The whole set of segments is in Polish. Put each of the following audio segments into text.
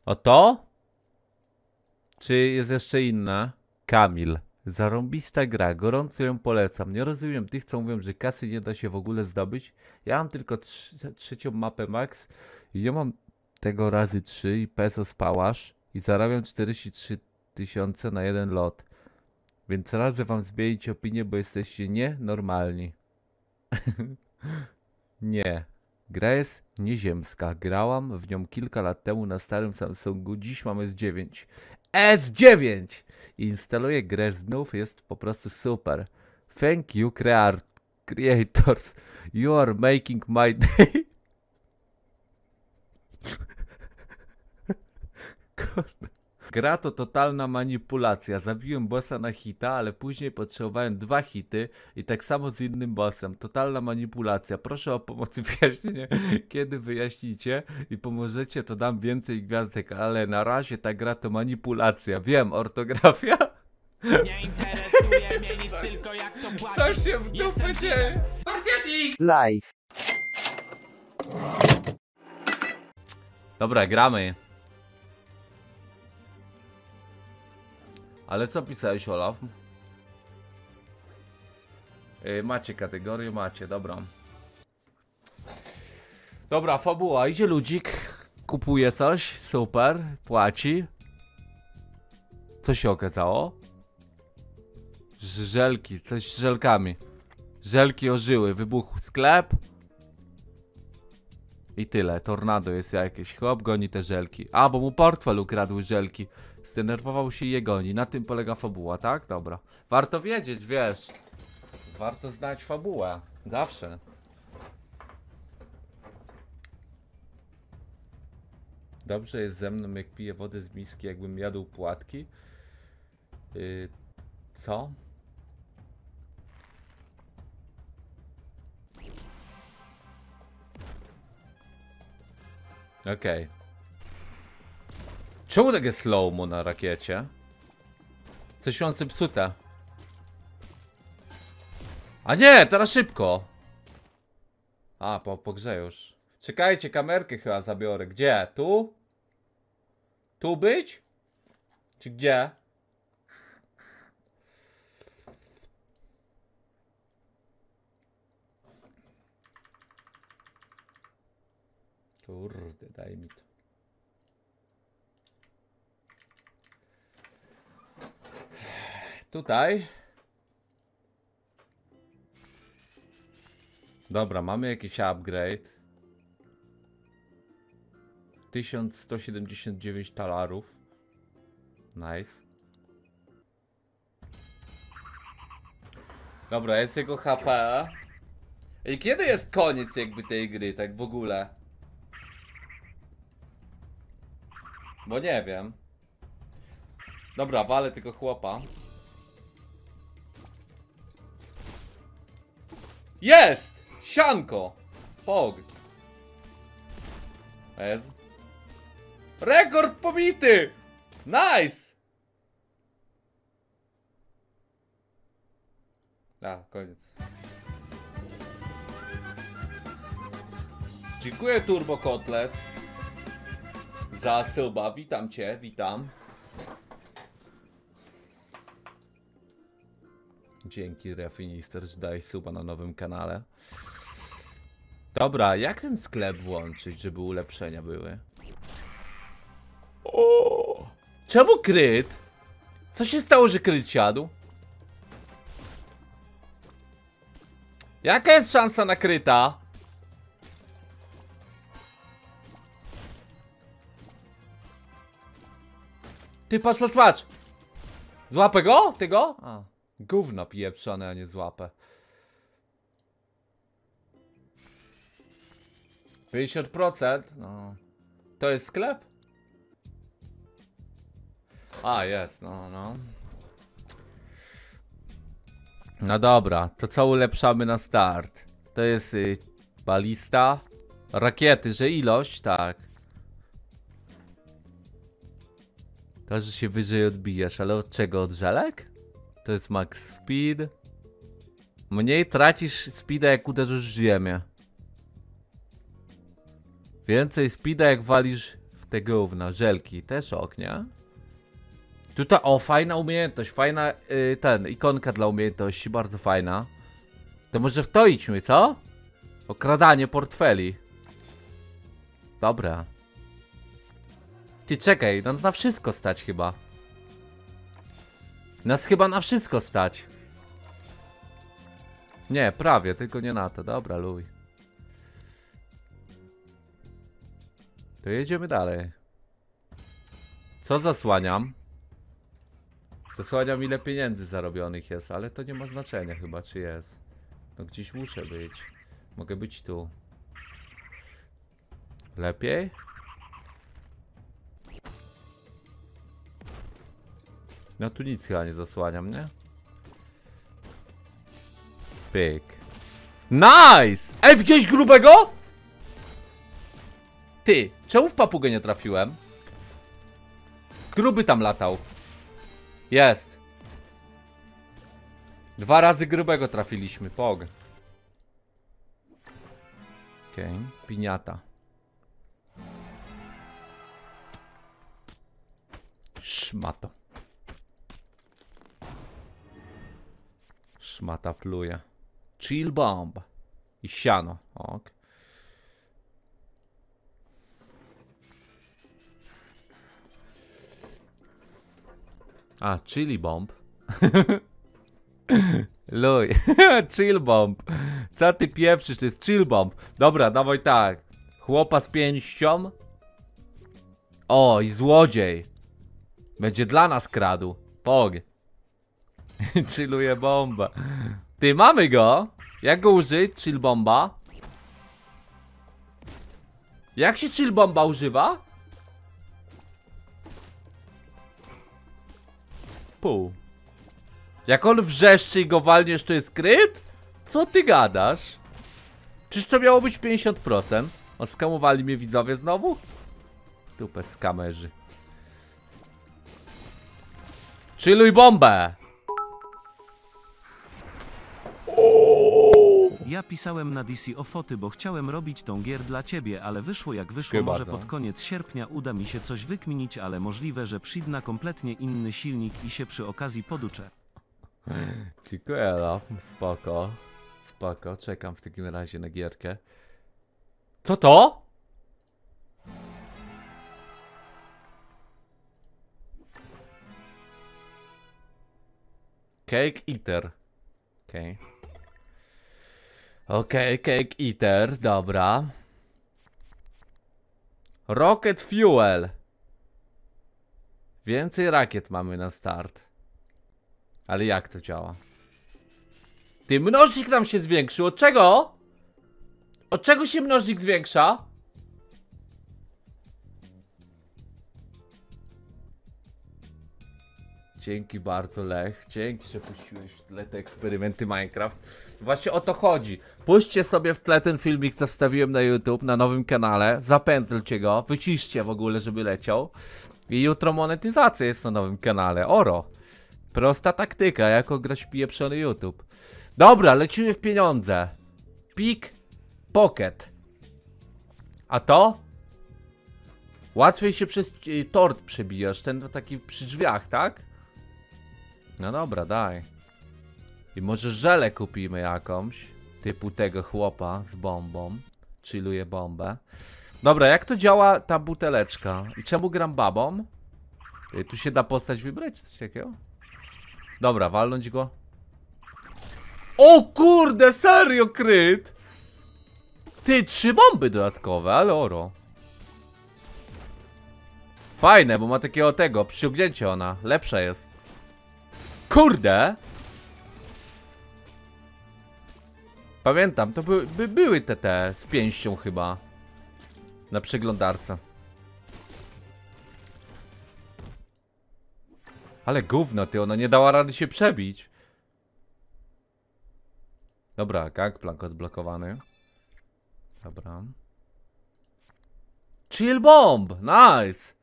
O to? Czy jest jeszcze inna? Kamil. Zarąbista gra, gorąco ją polecam. Nie rozumiem tych, co mówią, że kasy nie da się w ogóle zdobyć. Ja mam tylko trzecią mapę max i ja mam tego razy 3 i pesos pałasz i zarabiam 43 tysiące na jeden lot. Więc radzę wam zmienić opinię, bo jesteście nienormalni. Nie. Gra jest nieziemska. Grałam w nią kilka lat temu na starym Samsungu. Dziś mam S9. S9! Instaluję grę znów. Jest po prostu super. Thank you, creators. You are making my day. Gra to totalna manipulacja. Zabiłem bossa na hita, ale później potrzebowałem 2 hity i tak samo z innym bossem. Totalna manipulacja. Proszę o pomoc i wyjaśnienie, kiedy wyjaśnicie i pomożecie, to dam więcej gwiazdek, ale na razie ta gra to manipulacja. Wiem, ortografia? Nie interesuje mnie nic, tylko jak to płaci. Co się w dupę dzieje? Live. Dobra, gramy. Ale co pisałeś, Olaf? Macie kategorię, macie, dobra. Dobra, fabuła, idzie ludzik, kupuje coś, super, płaci. Co się okazało? Żelki, coś z żelkami. Żelki ożyły, wybuchł sklep. I tyle, tornado jest jakieś, chłop goni te żelki. A, bo mu portfel ukradł żelki. Zdenerwował się i je goni, na tym polega fabuła, tak? Dobra. Warto wiedzieć, wiesz. Warto znać fabułę, zawsze. Dobrze jest ze mną, jak piję wodę z miski, jakbym jadł płatki. Co? Okej. Czemu takie slow-mo na rakiecie? Coś mam zepsute. A nie, teraz szybko. A, po grze już. Czekajcie, kamerkę chyba zabiorę. Gdzie? Tu? Tu być? Czy gdzie? Kurde, daj mi to. Tutaj. Dobra, mamy jakiś upgrade. 1179 talarów. Nice. Dobra, jest jego HP. I kiedy jest koniec jakby tej gry, tak w ogóle? Bo nie wiem. Dobra, walę tego chłopa. Jest! Sianko! Pog. Ez. Rekord pobity! Nice! A, koniec. Dziękuję Turbo Kotlet za suba. Witam cię, witam. Dzięki Refinister, że dałeś suba na nowym kanale. Dobra, jak ten sklep włączyć, żeby ulepszenia były? O! Czemu kryt? Co się stało, że kryt siadł? Jaka jest szansa na kryta? Ty patrz, patrz, patrz! Złapę go? Ty go? A, gówno pieprzone, a nie złapę. 50%? No. To jest sklep? A, jest, no. No dobra, to co ulepszamy na start? To jest balista. Rakiety, że ilość? Tak. To, że się wyżej odbijasz, ale od czego? Od żelek? To jest max speed. Mniej tracisz speeda, jak uderzysz w ziemię. Więcej speeda, jak walisz w Te gówna, żelki, też ok, nie? Tutaj, o, fajna umiejętność, fajna, ikonka dla umiejętności, bardzo fajna. To może w to idźmy, co? Okradanie portfeli. Dobra. Ty czekaj, nas na wszystko stać chyba. Nas chyba na wszystko stać. Nie, prawie, tylko nie na to. Dobra, luj. To jedziemy dalej. Co zasłaniam? Zasłaniam ile pieniędzy zarobionych jest, ale to nie ma znaczenia chyba, czy jest. No gdzieś muszę być. Mogę być tu. Lepiej? No tu nic chyba nie zasłaniam, nie? Pyk. Nice! Ej, gdzieś grubego? Ty, czemu w papugę nie trafiłem? Gruby tam latał. Jest. 2 razy grubego trafiliśmy, pog. Okej, piniata. Szmato. Szmata pluje. Chill bomb. I siano. Ok. A, chili bomb. Luj. Chill bomb. Co ty pieprzysz? To jest chill bomb. Dobra, dawaj tak. Chłopa z pięścią. O, i złodziej. Będzie dla nas kradł. Pog. Chilluje bomba. Ty, mamy go. Jak go użyć? Chill bomba. Jak się chill bomba używa? Pół. Jak on wrzeszczy i go walniesz, to jest kryt? Co ty gadasz? Przecież to miało być 50%. Oskamowali mnie widzowie znowu? Dupę skamerzy. Chilluj bombę! Ja pisałem na DC o foty, bo chciałem robić tą gier dla ciebie, ale wyszło jak wyszło. Dziękuję Może bardzo. pod koniec sierpnia uda mi się coś wykminić, ale możliwe, że przyjdę na kompletnie inny silnik i się przy okazji poduczę. Dziękuję, no. Spoko. Spoko, czekam w takim razie na gierkę. Co to? Cake Eater. Okej. Okej, Cake Eater, dobra. Rocket Fuel. Więcej rakiet mamy na start. Ale jak to działa? Ty, mnożnik nam się zwiększył. Od czego? Od czego się mnożnik zwiększa? Dzięki bardzo, Lech. Dzięki, że puściłeś w tle te eksperymenty Minecraft. Właśnie o to chodzi. Puśćcie sobie w tle ten filmik, co wstawiłem na YouTube, na nowym kanale. Zapętlcie go, wyciszcie w ogóle, żeby leciał. I jutro monetyzacja jest na nowym kanale. Oro. Prosta taktyka, jako grać pieprzony YouTube. Dobra, lecimy w pieniądze. Pick Pocket. A to? Łatwiej się przez tort przebijasz. Ten to taki przy drzwiach, tak? No dobra, daj. I może żelę kupimy jakąś. Typu tego chłopa z bombą. Chilluje bombę. Dobra, jak to działa ta buteleczka? I czemu gram babą? Tu się da postać wybrać, coś takiego? Dobra, walnąć go. O kurde, serio kryt! Ty, 3 bomby dodatkowe, ale oro. Fajne, bo ma takiego tego, przyciągnięcie ona, lepsza jest. Kurde! Pamiętam, to były te z pięścią chyba. Na przeglądarce. Ale gówno, ty, ona nie dała rady się przebić. Dobra, gangplank odblokowany. Dobra. Chill bomb, nice.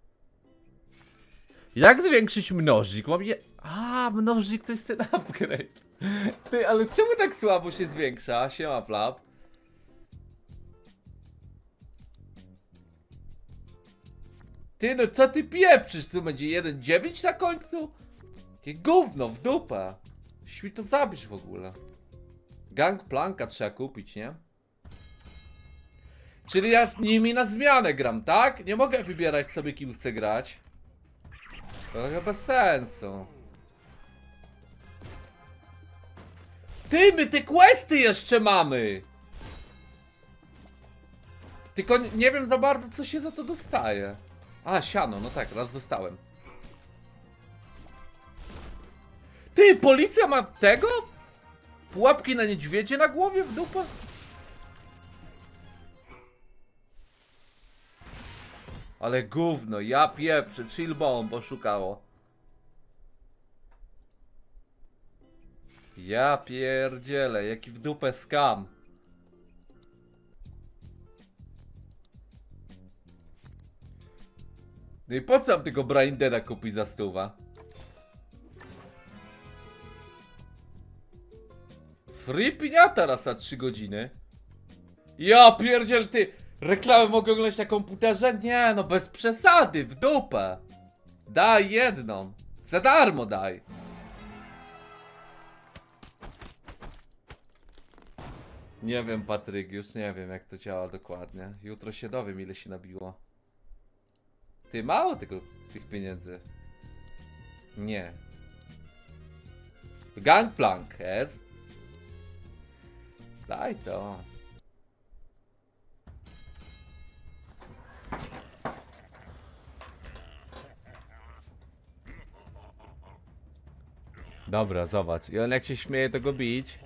Jak zwiększyć mnożnik? Mam je... A, mnożnik to jest ten upgrade. Ty, ale czemu tak słabo się zwiększa? Siema, Flap. Ty, no co ty pieprzysz? Tu będzie 1,9 na końcu? Jakie gówno w dupę. Świt to zabić w ogóle. Gangplanka trzeba kupić, nie? Czyli ja z nimi na zmianę gram, tak? Nie mogę wybierać sobie, kim chcę grać. To trochę bez sensu. Ty, my te questy jeszcze mamy! Tylko nie wiem za bardzo, co się za to dostaje. A, siano, no tak, raz dostałem. Ty, policja ma tego? Pułapki na niedźwiedzie na głowie w dupę? Ale gówno, ja pieprzę, chill bomb oszukało. Ja pierdzielę, jaki w dupę skam. No i po co mam tego Braindera kupić za 100? Free piniata raz na 3 godziny. Ja pierdziel, ty! Reklamę mogę oglądać na komputerze? Nie, no bez przesady, w dupę. Daj jedną. Za darmo daj. Nie wiem, Patryk, już nie wiem, jak to działa dokładnie. Jutro się dowiem, ile się nabiło. Ty, mało tych pieniędzy. Nie. Gangplank, jest. Daj to. Dobra, zobacz. I on jak się śmieje, to go bić.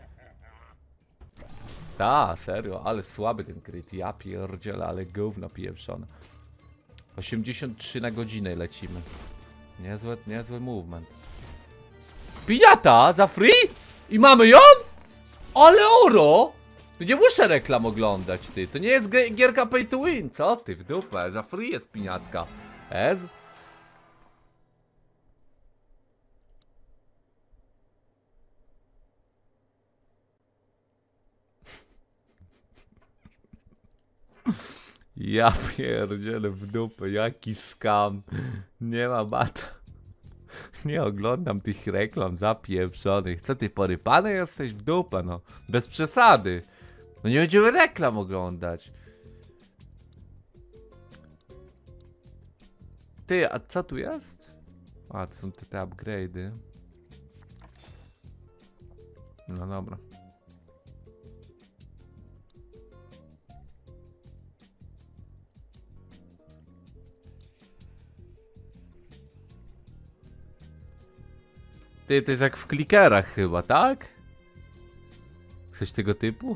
Ta, serio, ale słaby ten kryt. Ja pierdzielę, ale gówno pieprzone. 83 na godzinę lecimy. Niezły movement. Piniata za free? I mamy ją? Ale oro! To nie muszę reklam oglądać, ty. To nie jest gierka pay to win. Co ty, w dupę? Za free jest piniatka. Ez? Ja pierdzielę w dupę, jaki skam. Nie ma bata. Nie oglądam tych reklam zapieprzonych. Co ty, porypany jesteś w dupę, no. Bez przesady. No nie będziemy reklam oglądać. Ty, a co tu jest? A, to są te upgrade'y. No dobra. Ty, to jest jak w klikerach chyba, tak? Coś tego typu?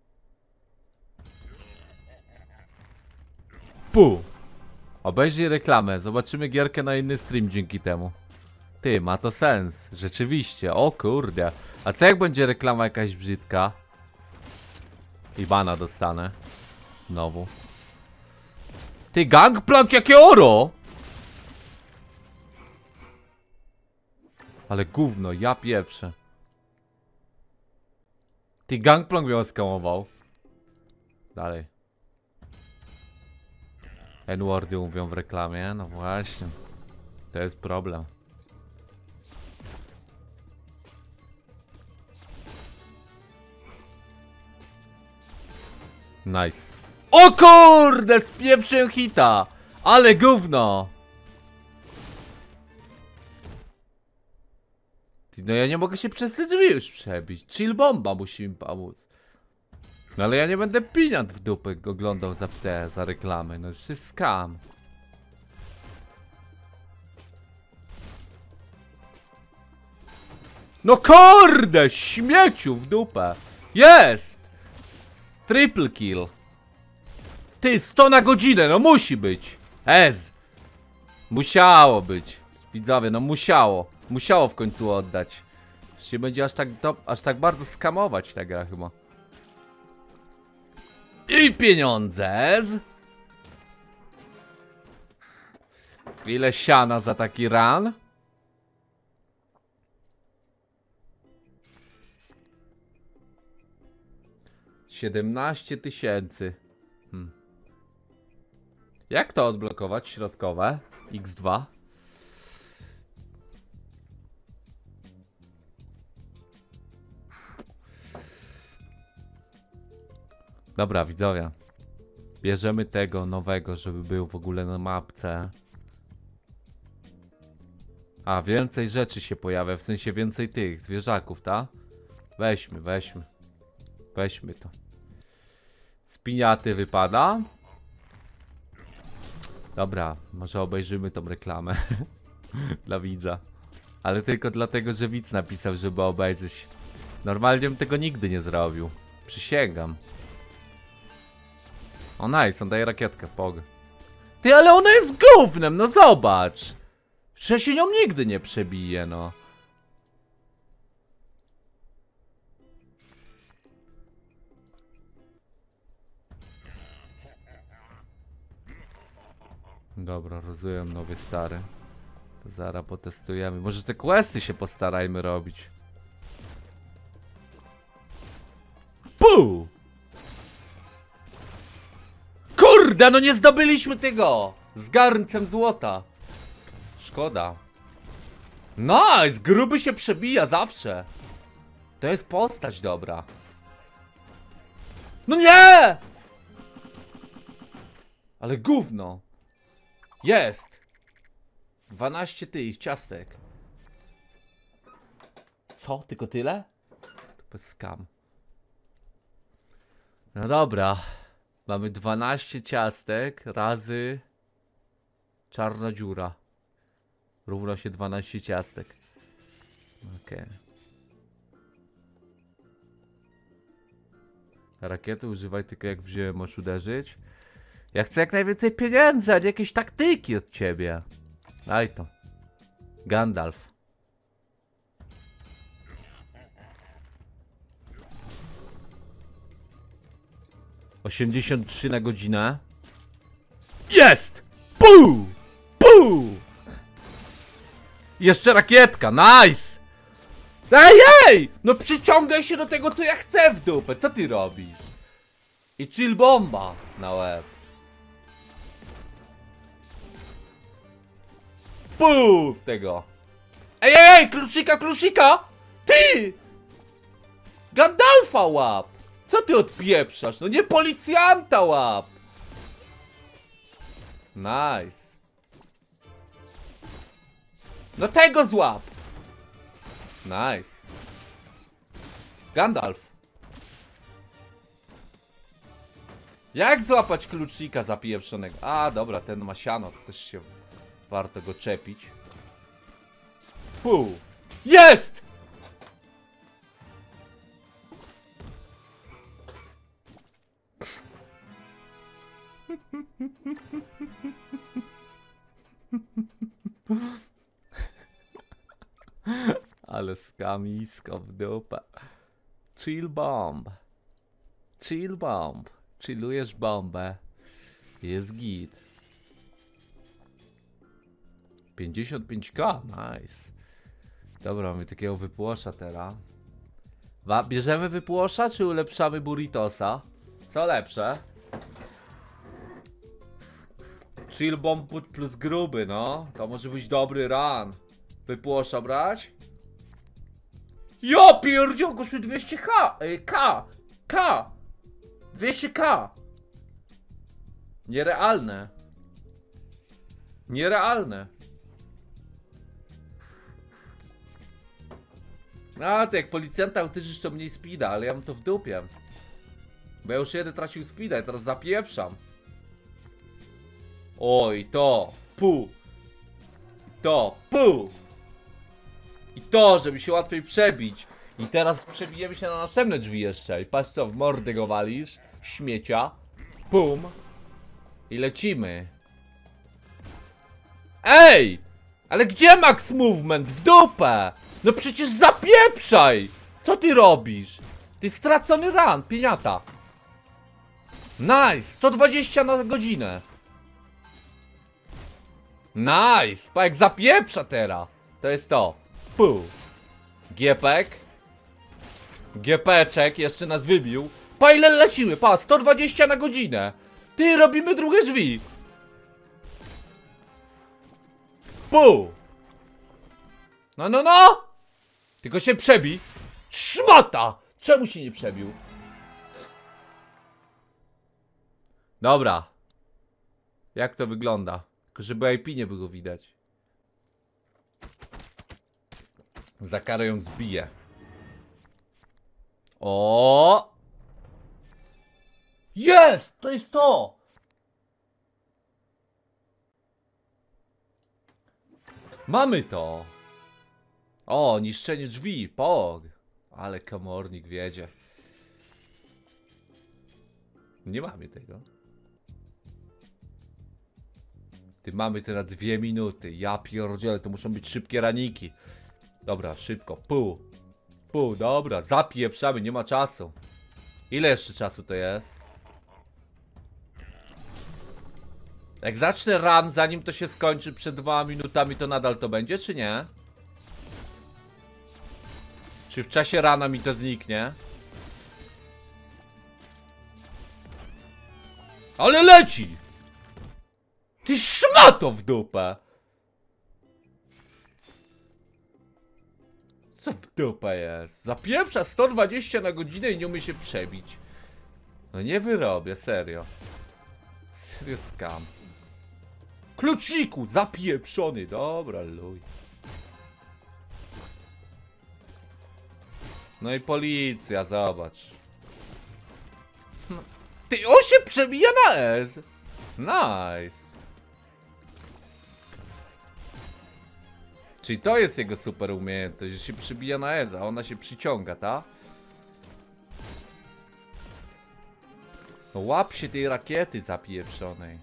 Pu! Obejrzyj reklamę, zobaczymy gierkę na inny stream dzięki temu. Ty, ma to sens, rzeczywiście, o kurde. A co jak będzie reklama jakaś brzydka? I bana dostanę. Znowu. Ty, Gangplank, jakie oro! Ale gówno, ja pieprzę. Ty, Gangplank mnie skamował. Dalej. N-wordy mówią w reklamie, no właśnie. To jest problem. Nice. O kurde, spieprzyłem hita! Ale gówno! No ja nie mogę się przez te drzwi już przebić. Chill bomba musi mi pomóc. No ale ja nie będę piniat w dupę oglądał za reklamy. No to jest scam. No kurde, śmieciu w dupę. Jest! Triple kill. Ty, 100 na godzinę, no musi być. Ez. Musiało być. Widzowie, no musiało. Musiało w końcu oddać. Się będzie aż tak bardzo skamować ta gra chyba. I pieniądze. Ile siana za taki run? $17 000. Jak to odblokować? Środkowe. X2. Dobra, widzowie. Bierzemy tego nowego, żeby był w ogóle na mapce. A, więcej rzeczy się pojawia, w sensie więcej tych zwierzaków, ta? Weźmy, weźmy. Weźmy to. Z piniaty wypada. Dobra, może obejrzymy tą reklamę. Dla widza. Ale tylko dlatego, że widz napisał, żeby obejrzeć. Normalnie bym tego nigdy nie zrobił. Przysięgam. O nice, on daje rakietkę, pog. Ty, ale ona jest gównem, no zobacz. Że się nią nigdy nie przebije, no. Dobra, rozumiem, nowy stary. To zaraz potestujemy. Może te questy się postarajmy robić. Puu! Kurde, no nie zdobyliśmy tego! Z garncem złota. Szkoda. Nice! Gruby się przebija zawsze. To jest postać dobra. No nie! Ale gówno. Jest! 12 tych ciastek. Co? Tylko tyle? To bez skam. No dobra. Mamy 12 ciastek razy czarna dziura. Równa się 12 ciastek. Okej. Rakiety używaj tylko jak wziąłem, możesz uderzyć. Ja chcę jak najwięcej pieniędzy, a nie jakieś taktyki od ciebie. Daj to. Gandalf. ...83 na godzinę. Jest! Puu! Puu! Jeszcze rakietka, nice! Ej, ej! No przyciągaj się do tego, co ja chcę w dupę. Co ty robisz? I chill bomba na łeb. Puf tego. Ej, ej, ej, kluczyka, kluczyka! Ty! Gandalfa łap! Co ty odpieprzasz? No nie policjanta łap! Nice. No tego złap! Nice. Gandalf. Jak złapać kluczyka zapieprzonego? A, dobra, ten ma siano, to też się warto go czepić. Pół. Jest! Ale skamisko w dupę. Chill bomb. Chill bomb. Chillujesz bombę. Jest git. 55k, nice. Dobra, mamy takiego wypłosza teraz. Bierzemy wypłosza, czy ulepszamy burritosa? Co lepsze? Chill bomb plus gruby, no. To może być dobry run. Wypłosza brać? Jo, pierdział, kosztuje 200k. K. 200k. Nierealne. Nierealne. A, to jak policjanta uderzysz, to mniej speeda, ale ja mam to w dupie. Bo ja już jeden tracił speeda i teraz zapieprzam. Oj, to. Pu. To. Pu. I to, żeby się łatwiej przebić. I teraz przebijemy się na następne drzwi jeszcze. I patrz co, w mordę go walisz. Śmiecia. Pum. I lecimy. Ej! Ale gdzie max movement? W dupę! No przecież zapieprzaj! Co ty robisz? Ty stracony run, pieniata. Nice! 120 na godzinę. Nice! Pa jak zapieprza teraz. To jest to. Puh. Giepek. Giepeczek jeszcze nas wybił. Pa ile lecimy? Pa, 120 na godzinę. Ty, robimy drugie drzwi. Pu! No, no, no! Tylko się przebij. Szmata! Czemu się nie przebił? Dobra. Jak to wygląda? Tylko żeby IP nie było widać. Za karę ją zbiję. O! Jest! To jest to! Mamy to! O, niszczenie drzwi, pog! Ale komornik wiedzie. Nie mamy tego. Ty, mamy to na 2 minuty. Ja pierdzielę, to muszą być szybkie raniki. Dobra, szybko. Pół. Pół, dobra. Zapieprzamy, nie ma czasu. Ile jeszcze czasu to jest? Jak zacznę run, zanim to się skończy przed 2 minutami, to nadal to będzie, czy nie? Czy w czasie rana mi to zniknie? Ale leci! Ty szmato w dupę! Co w dupę jest? Zapieprza 120 na godzinę i nie umie się przebić. No nie wyrobię, serio. Serio skam. Kluczyku, zapieprzony. Dobra, luj. No i policja, zobacz. Ty, on się przebija na S. Nice. Czyli to jest jego super umiejętność, że się przybija na S, a ona się przyciąga, ta? No łap się tej rakiety zapieprzonej.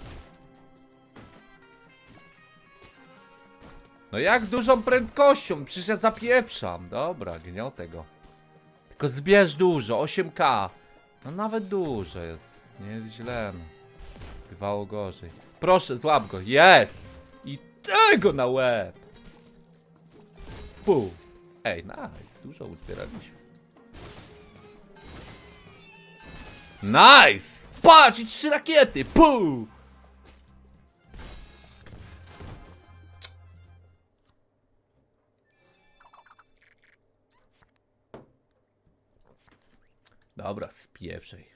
No jak dużą prędkością? Przecież ja zapieprzam. Dobra, gniotę go. Tylko zbierz dużo, 8K. No nawet dużo jest. Nie jest źle. No. Bywało gorzej. Proszę, złap go. Jest! I tego na łeb. Pół. Ej, nice. Dużo uzbieraliśmy. Nice! Patrz, i 3 rakiety. Pół! Dobra, spieprzej.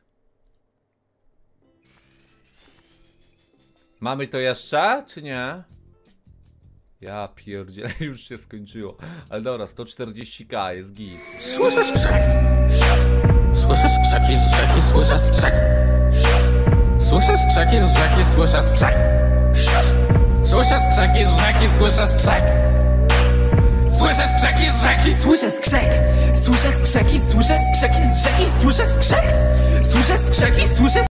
Mamy to jeszcze, czy nie? Ja pierdzielę, już się skończyło. Ale dobra, 140k jest git. Słyszę skrzek. Słyszę skrzeki z rzeki, słyszę skrzek. Słyszę skrzeki z rzeki, słyszę skrzek. Słyszę skrzeki z rzeki, słyszę skrzek. Słyszę skrzeki z rzeki, słyszę skrzek. Słyszę skrzeki, słyszę skrzeki z rzeki, słyszę skrzek. Słyszę skrzeki, słyszę